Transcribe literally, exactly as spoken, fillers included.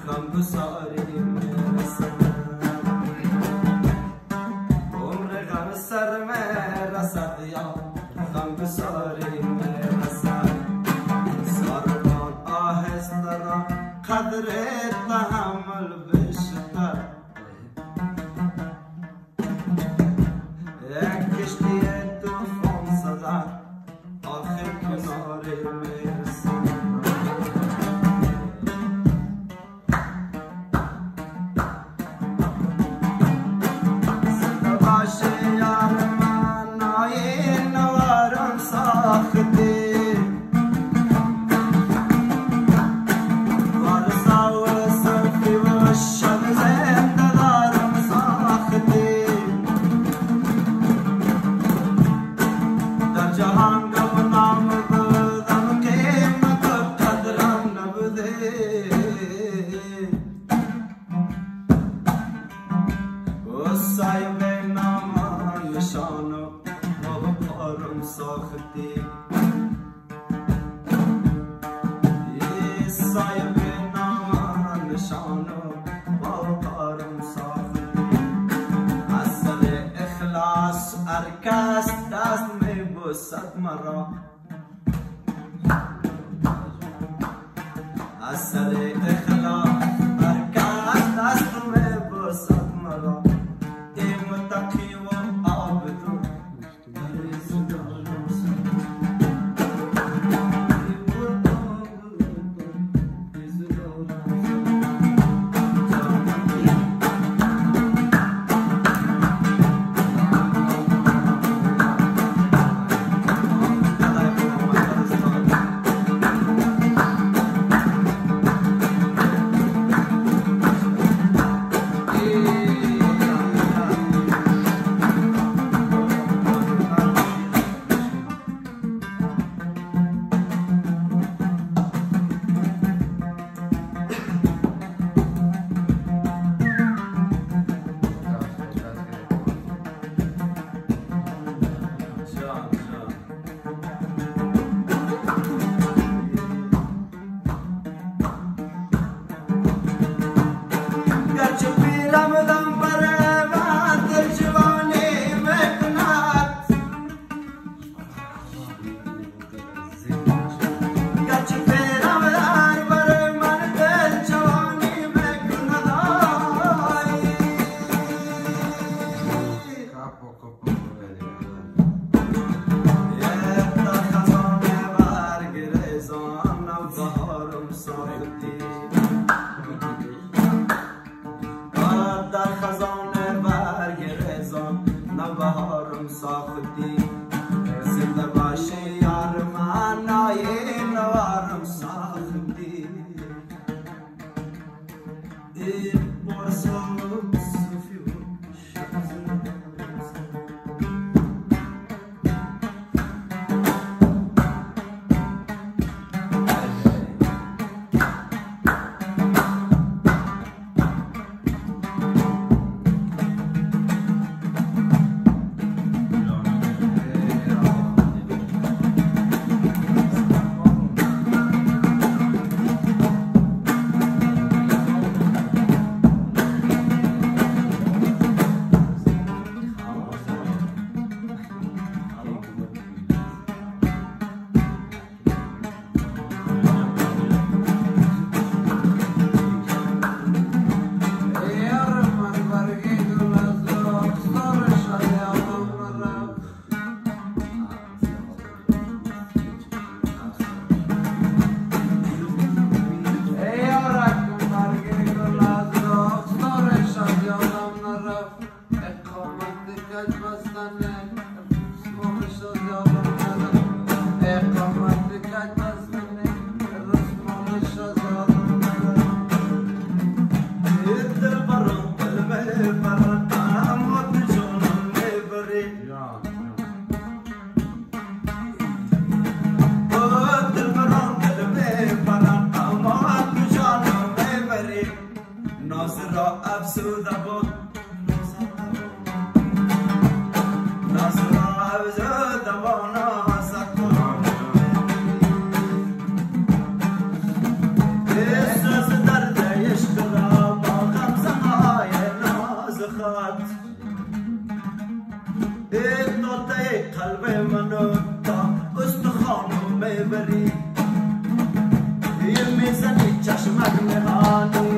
غمگساری میرسد عمر غم سر میرسد یا غمگساری میرسد ساربان آهسته را قدر تحمل بیشتر یک کشتی طوفان زده آخر کناری میرسد کس دست می بوسد مرا از سر اخلاص هر کس دست می بوسد مرا ای متقی و عابد بهارم ساختی زنده باشی یار من نای نوارم ساختی ای برسم صوفی ناصر را افسوده بود ناصر را افسوده بود ناصر احساس درد عشق خط ای داده قلب منو تا استخوانو میبری یه میزنی چشمک نهانی